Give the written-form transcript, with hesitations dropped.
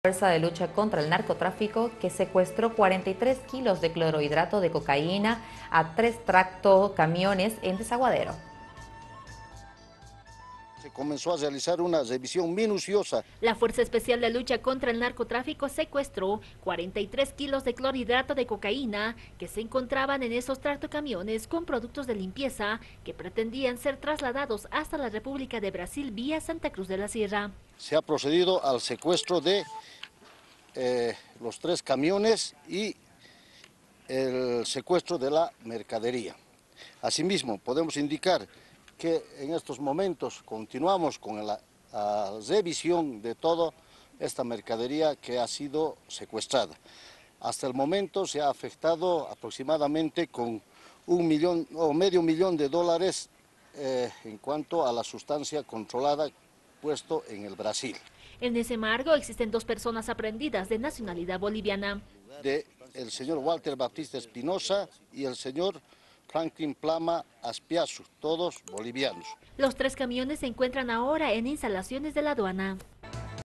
Fuerza de Lucha contra el Narcotráfico que secuestró 43 kilos de clorhidrato de cocaína a 3 tractocamiones en Desaguadero. Se comenzó a realizar una revisión minuciosa. La Fuerza Especial de Lucha contra el Narcotráfico secuestró 43 kilos de clorhidrato de cocaína que se encontraban en esos tractocamiones con productos de limpieza que pretendían ser trasladados hasta la República de Brasil vía Santa Cruz de la Sierra. Se ha procedido al secuestro de los 3 camiones y el secuestro de la mercadería. Asimismo, podemos indicar que en estos momentos continuamos con la revisión de toda esta mercadería que ha sido secuestrada. Hasta el momento se ha afectado aproximadamente con $1 o medio millón de dólares en cuanto a la sustancia controlada puesto en el Brasil. En ese marco existen 2 personas aprehendidas de nacionalidad boliviana. El señor Walter Baptista Espinosa y el señor Franklin Plama Aspiazu, todos bolivianos. Los 3 camiones se encuentran ahora en instalaciones de la aduana.